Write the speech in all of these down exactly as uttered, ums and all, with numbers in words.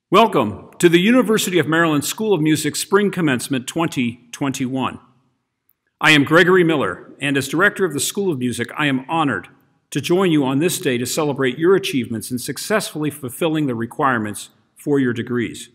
Welcome to the University of Maryland School of Music Spring Commencement twenty twenty-one. I am Gregory Miller, and as Director of the School of Music, I am honored to join you on this day to celebrate your achievements in successfully fulfilling the requirements for your degrees.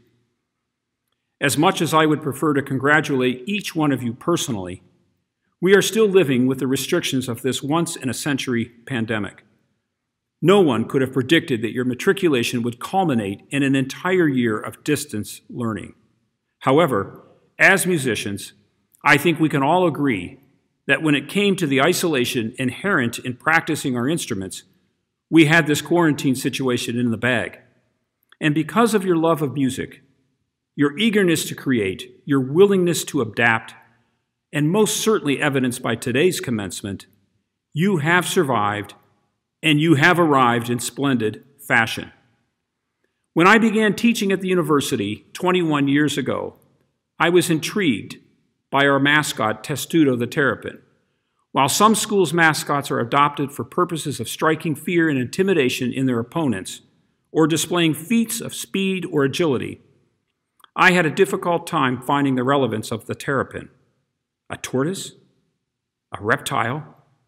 As much as I would prefer to congratulate each one of you personally, we are still living with the restrictions of this once-in-a-century pandemic. No one could have predicted that your matriculation would culminate in an entire year of distance learning. However, as musicians, I think we can all agree that when it came to the isolation inherent in practicing our instruments, we had this quarantine situation in the bag. And because of your love of music, your eagerness to create, your willingness to adapt, and most certainly evidenced by today's commencement, you have survived and you have arrived in splendid fashion. When I began teaching at the university twenty-one years ago, I was intrigued by our mascot, Testudo the Terrapin. While some schools' mascots are adopted for purposes of striking fear and intimidation in their opponents, or displaying feats of speed or agility, I had a difficult time finding the relevance of the terrapin. A tortoise? A reptile?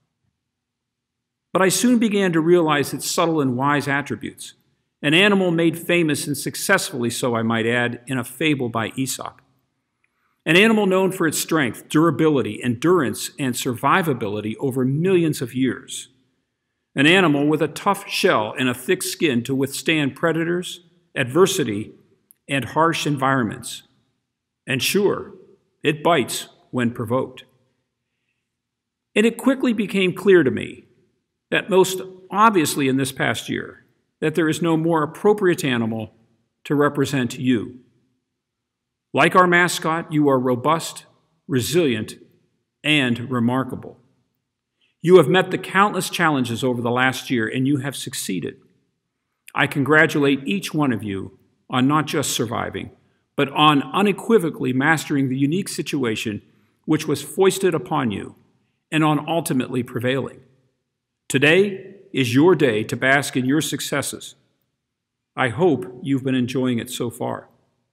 But I soon began to realize its subtle and wise attributes, an animal made famous and successfully so, I might add, in a fable by Aesop. An animal known for its strength, durability, endurance, and survivability over millions of years. An animal with a tough shell and a thick skin to withstand predators, adversity, and harsh environments. And sure, it bites when provoked. And it quickly became clear to me that most obviously in this past year, that there is no more appropriate animal to represent you. Like our mascot, you are robust, resilient, and remarkable. You have met the countless challenges over the last year, and you have succeeded. I congratulate each one of you on not just surviving, but on unequivocally mastering the unique situation which was foisted upon you, and on ultimately prevailing. Today is your day to bask in your successes. I hope you've been enjoying it so far.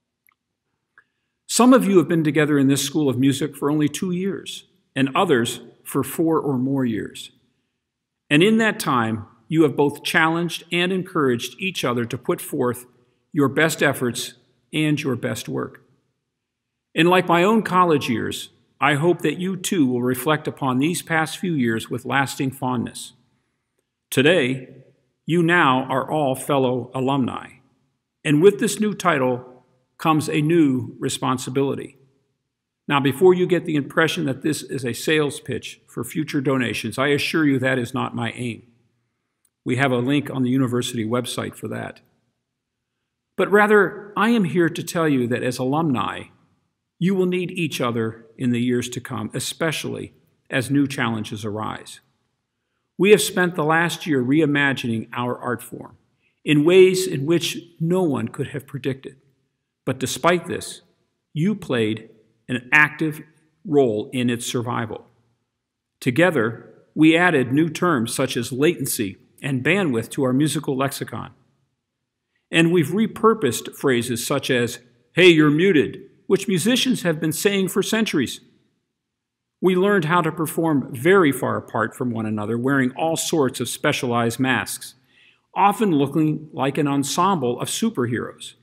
Some of you have been together in this School of Music for only two years, and others for four or more years. And in that time, you have both challenged and encouraged each other to put forth your best efforts and your best work. And like my own college years, I hope that you too will reflect upon these past few years with lasting fondness. Today, you now are all fellow alumni, and with this new title comes a new responsibility. Now, before you get the impression that this is a sales pitch for future donations, I assure you that is not my aim. We have a link on the university website for that. But rather, I am here to tell you that as alumni, you will need each other in the years to come, especially as new challenges arise. We have spent the last year reimagining our art form in ways in which no one could have predicted. But despite this, you played an active role in its survival. Together, we added new terms such as latency and bandwidth to our musical lexicon. And we've repurposed phrases such as, "Hey, you're muted," which musicians have been saying for centuries. We learned how to perform very far apart from one another, wearing all sorts of specialized masks, often looking like an ensemble of superheroes.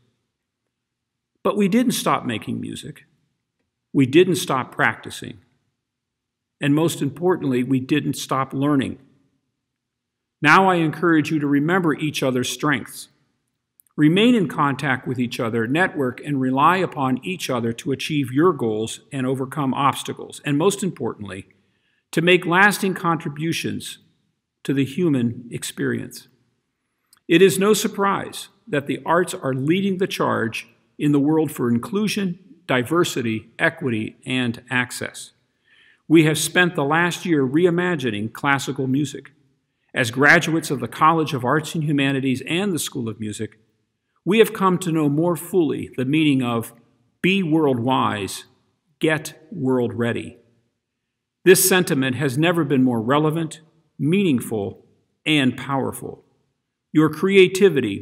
But we didn't stop making music. We didn't stop practicing. And most importantly, we didn't stop learning. Now I encourage you to remember each other's strengths. Remain in contact with each other, network, and rely upon each other to achieve your goals and overcome obstacles, and most importantly, to make lasting contributions to the human experience. It is no surprise that the arts are leading the charge in the world for inclusion, diversity, equity, and access. We have spent the last year reimagining classical music. As graduates of the College of Arts and Humanities and the School of Music, we have come to know more fully the meaning of be world wise, get world ready. This sentiment has never been more relevant, meaningful, and powerful. Your creativity,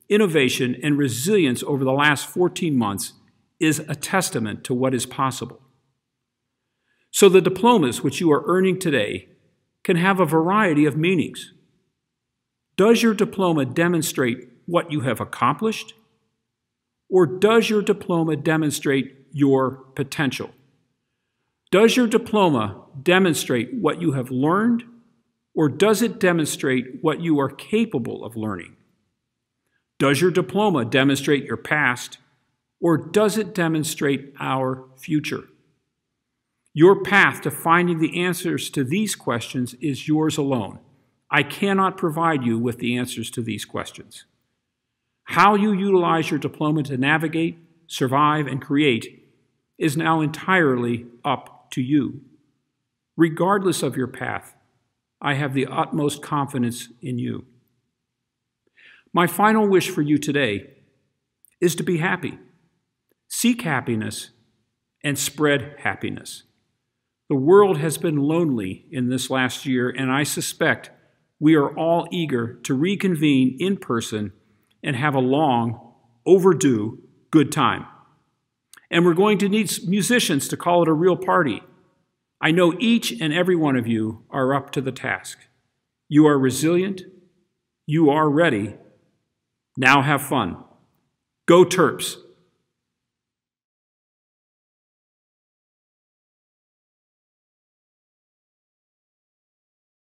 innovation, and resilience over the last fourteen months is a testament to what is possible. So the diplomas which you are earning today can have a variety of meanings. Does your diploma demonstrate what you have accomplished? Or does your diploma demonstrate your potential? Does your diploma demonstrate what you have learned? Or does it demonstrate what you are capable of learning? Does your diploma demonstrate your past? Or does it demonstrate our future? Your path to finding the answers to these questions is yours alone. I cannot provide you with the answers to these questions. How you utilize your diploma to navigate, survive, and create is now entirely up to you. Regardless of your path, I have the utmost confidence in you. My final wish for you today is to be happy. Seek happiness and spread happiness. The world has been lonely in this last year, and I suspect we are all eager to reconvene in person and have a long, overdue good time. And we're going to need musicians to call it a real party. I know each and every one of you are up to the task. You are resilient. You are ready. Now have fun. Go Terps.